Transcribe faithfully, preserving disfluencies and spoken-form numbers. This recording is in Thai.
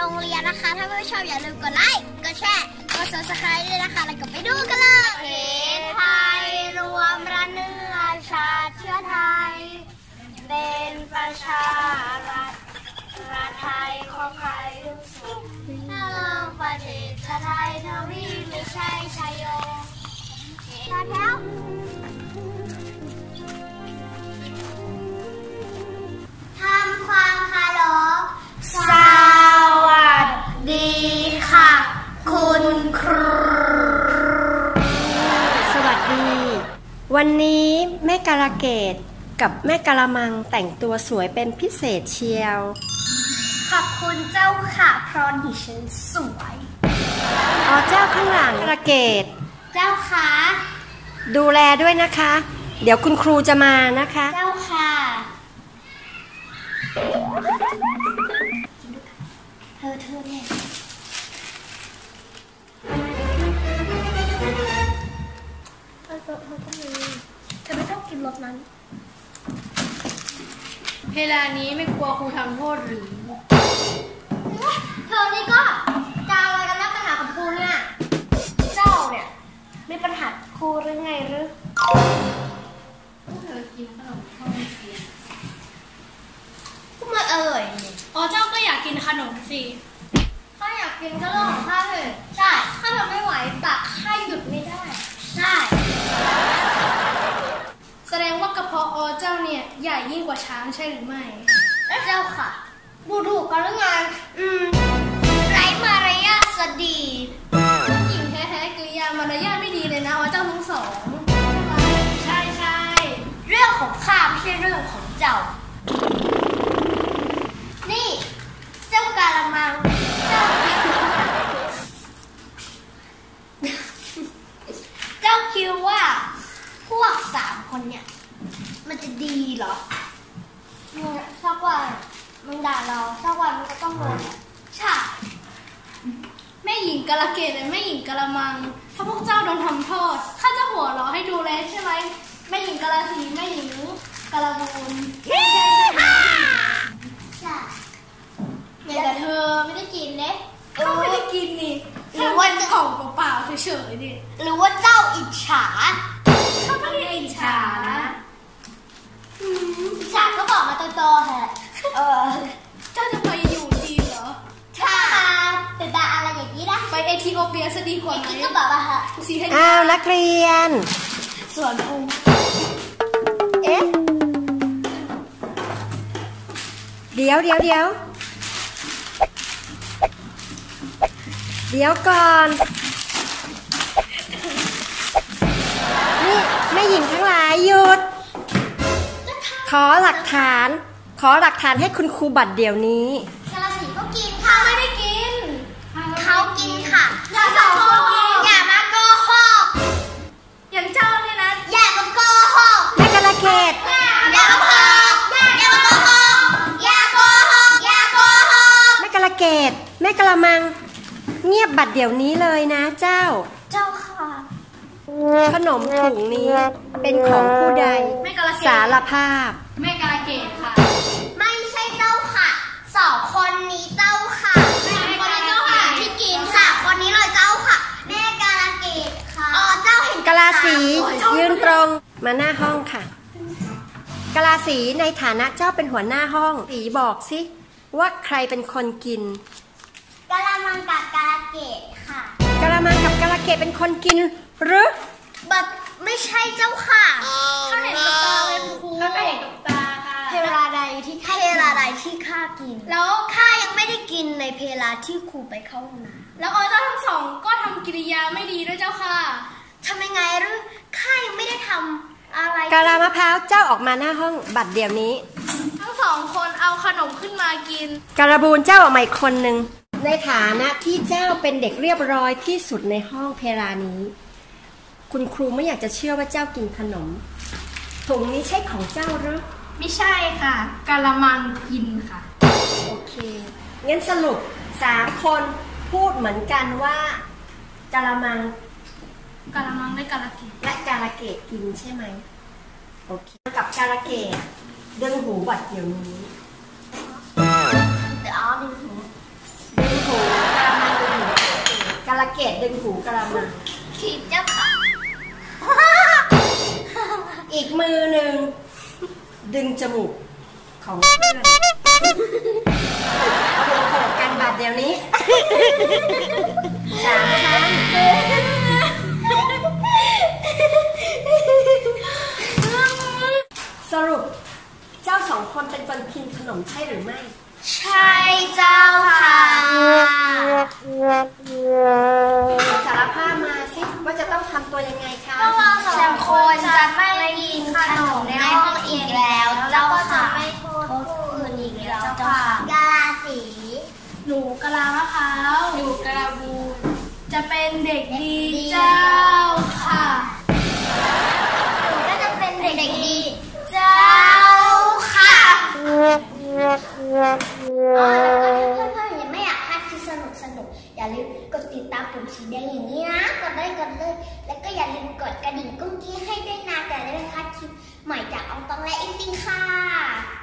รงเรียนนะคะถ้าไม่ชอบอย่าลืมกดไลค์กดแชร์กด ซับสไครบ์ ด้วยนะคะแล้วก็ไปดูกันเลยประเทศไทยรวมระเนื้อชาติเชื้อไทยเป็นประชารัฐประไทยของใครทุกสุขถ้าเราประเทศไทยทวีไม่ใช่ชายโยชาแถวทำความเคารพสวัสดีค่ะคุณครูสวัสดีวันนี้แม่กาลเกตกับแม่กะละมังแต่งตัวสวยเป็นพิเศษเชียวขอบคุณเจ้าค่ะเพราะดิฉันสวยอ๋อเจ้าข้างหลังกาลเกตเจ้าค่ะดูแลด้วยนะคะเดี๋ยวคุณครูจะมานะคะเจ้าค่ะเธอเธอเนี่ยเธอเธอเธอต้องมีเธอไม่ต้องกินรสนั้นเวลานี้ไม่กลัวครูทำโทษหรือเธอนี่ก็จะอะไรกันนักปัญหากับครูเนี่ยเจ้าเนี่ยมีปัญหาครูหรือไงหรือเธอกินขนมข้าวไม่เสียก็มันอร่อยอ๋อเจ้าก็อยากกินขนมสิถ้าอยากกินก็เรื่องของข้าเถอะใช่ถ้าเธอไม่ไหวตักข้าหยุดไม่ได้ใช่แสดงว่ากระเพาะอ๋อเจ้าเนี่ยใหญ่ยิ่งกว่าช้างใช่หรือไม่เจ้าค่ะดูถูกกันหรือไงอืมไร้มารยาทสดีหญิงแท้ๆกริยามารยาทไม่ดีเลยนะอ๋อเจ้าทั้งสองใช่ใช่เรื่องของข้าไม่ใช่เรื่องของเจ้านี่เจ้ากาละมังเจ้าเจ้าคิดว่าพวกสามคนเนี่ยมันจะดีเหรอเนี่ยสักวันมึงด่าเราสักวันมันก็ต้องโดนใช่แม่หญิงกาลเกตและแม่หญิงกาละมังถ้าพวกเจ้าโดนทำโทษข้าจะหัวเราะให้ดูแลใช่ไหมแม่หญิงกาลสีแม่หญิงกาละบูนใช่ใช่ใช่ใช่แต่เธอไม่ได้กินเด้ข้าไม่ได้กินนี่หรือว่าจะของเปล่าๆเฉยๆดิหรือว่าเจ้าอิจฉาข้าไม่ได้อิจฉานะอิจฉาก็บอกมาโตๆเถอะเออเจ้าจะไปอยู่จีนเหรอถ้าเป็นบาอะไรอย่างนี้นะไปเอธิโอเปียซะดีกว่าไหมก็บอกมาเถอะอ้าวนักเรียนส่วนภูเอ๊ะเดี๋ยวเดี๋ยวเดี๋ยวเดี๋ยวก่อนนี่แม่หญิงทั้งหลายหยุดขอหลักฐานขอหลักฐานให้คุณครูบัตรเดี๋ยวนี้กาลสีก็กินค่ะไม่ได้กินเขากินค่ะอย่าสองคนอย่ามาโกหกอย่างเจ้าเนี่ยนะอย่ามาโกหกแม่กาลเกตอย่าโกหกอย่าโกหกอย่าโกหกอย่าโกหกแม่กาลเกตแม่กะละมังเงียบบัตรเดี๋ยวนี้เลยนะเจ้าเจ้าค่ะขนมถุงนี้เป็นของผู้ใดสารภาพแม่กาลเกตค่ะไม่ใช่เจ้าค่ะสองคนนี้เจ้าค่ะแม่คนนี้เจ้าค่ะที่กินสามคนนี้เลยเจ้าค่ะแม่กาลเกตค่ะอ๋อเจ้าเห็นกาลสียืนตรงมาหน้าห้องค่ะกาลสีในฐานะเจ้าเป็นหัวหน้าห้องสีบอกสิว่าใครเป็นคนกินกาละมังกับกาลเกตค่ะกาละมังกับกาลเกตเป็นคนกินหรือบัดไม่ใช่เจ้าค่ะข้าเห็นกับตาเลยครูข้าก็เห็นกับตาค่ะเพลาใดที่เพลาใดที่ข้ากินแล้วข้ายังไม่ได้กินในเพลาที่ครูไปเข้าห้องน้ำแล้วอ๋อเจ้าทั้งสองก็ทำกิริยาไม่ดีด้วยเจ้าค่ะทำยังไงหรือข้ายังไม่ได้ทำอะไรกาลามะพร้าวเจ้าออกมาหน้าห้องบัตรเดี๋ยวนี้ทั้งสองคนเอาขนมขึ้นมากินกาลบูนเจ้าออกมาอีกคนนึงในฐานะที่เจ้าเป็นเด็กเรียบร้อยที่สุดในห้องเพลานี้คุณครูไม่อยากจะเชื่อว่าเจ้ากินขนมถุงนี้ใช่ของเจ้าหรือไม่ใช่ค่ะกะละมังกินค่ะโอเคงั้นสรุปสามคนพูดเหมือนกันว่ากะละมังกะละมังและกาลเกตและกาลเกตกินใช่ไหมโอเคกับกาลเกตดึงหูบัดเดี๋ยวนี้เดี๋ยวเอาดึงหูดึงหหูกระมังขีดเจ้าค่ะอีกมือหนึ่งดึงจมูกของเพื่อนเอาหัวโขกกันบาดเดี๋ยวนี้สามครั้งสรุปเจ้าสองคนเป็นคนกินขนมใช่หรือไม่ใช่เจ้าค่ะสารภาพมาสิว่าจะต้องทำตัวยังไงคะพวกเราสองคนจะไม่กินขนมในห้องอีกแล้วเจ้าค่ะไม่โทษผู้อื่นอีกแล้วเจ้าค่ะกาลาสีหนูกะลามะพร้าวหนูกะลาบูนจะเป็นเด็กดีเจ้าค่ะหนูก็จะเป็นเด็กดีเจ้าค่ะอ๋อแล้วก็ถ้าเพื่อนๆยังไม่อยากพลาดคลิปสนุกสนุกอย่าลืมกดติดตามปุ่มสีแดงอย่างนี้นะกดเลยกดเลยแล้วก็อย่าลืมกดกระดิ่งกุ้งกี้ให้ด้วยนะจะได้ไม่พลาดคลิปใหม่จากอองตองและอิงติงค่ะ